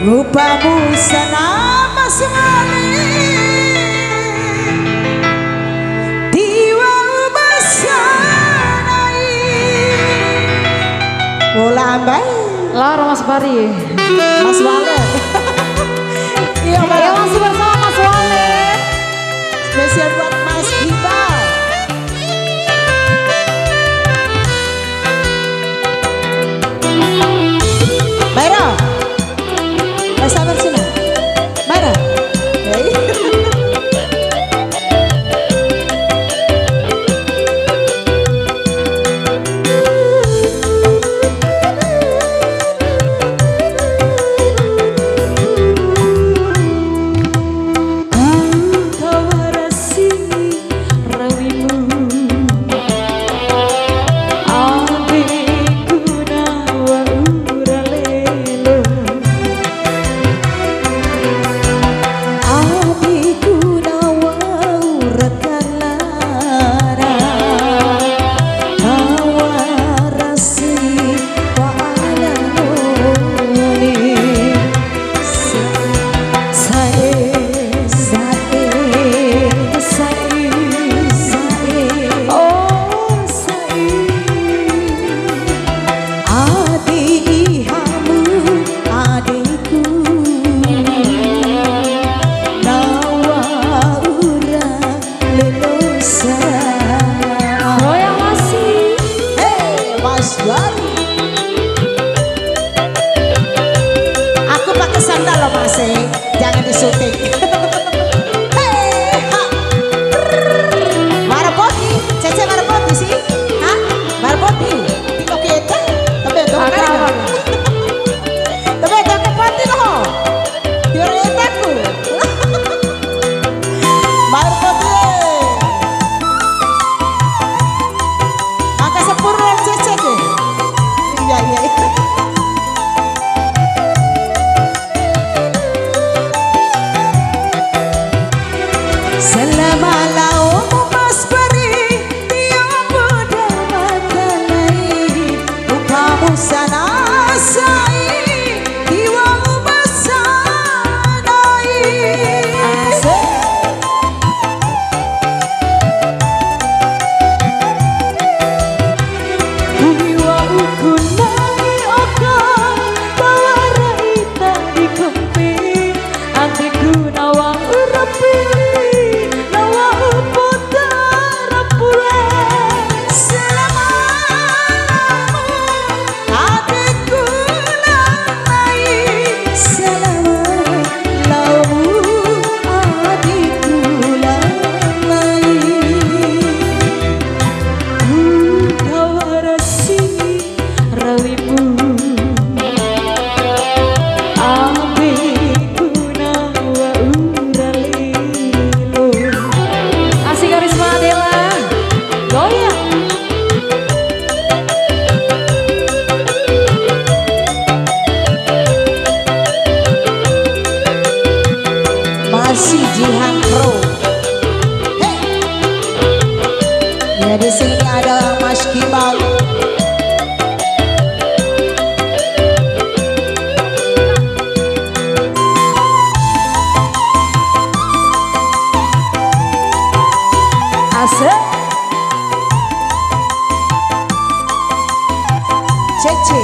Rupamu sanama sekali Diwa basanai Ulambai Lara Mas Bari Mas Wale Iya masih bersama Mas Wale spesial buat Mas Iqbal Mayra sabar sini, Mara. Aku pakai sandal loh Mas, jangan disuntik. Marapoti, Cece Marapoti sih, hah? Marapoti, tiko kita, tapi itu kan? Tapi itu kan poti loh, dioretaku. Marapoti, angka 10 Cece deh. Iya. Selama laumu Mas Bari tiap pada mata lain rupamu sanasai diwamu basanai diwamu kunai oka bawa raita di kemping antiku nawang urapi masih Jihan Pro. Hey. Ya di sini ada Mas Iqbal. Asik. Cece.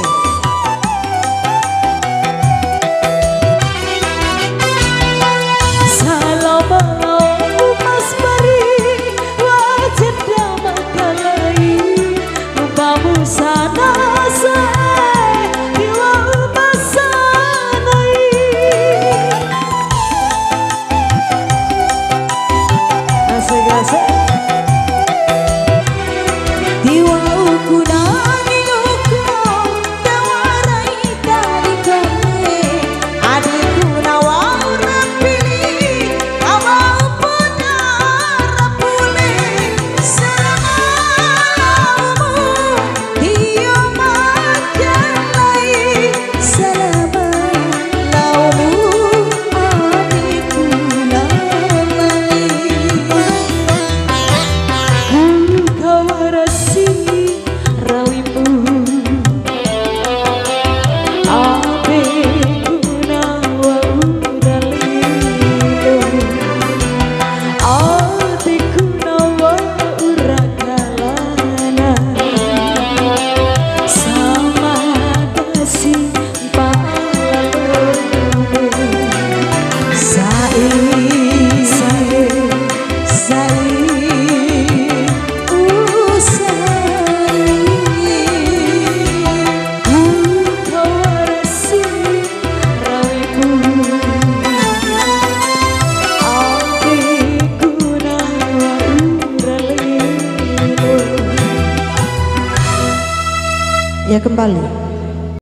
Ya kembali.